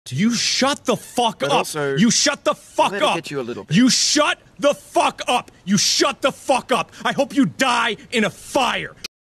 You shut the fuck But up. also, You shut the fuck let it up. get you a little bit. You shut the fuck up. You shut the fuck up. I hope you die in a fire.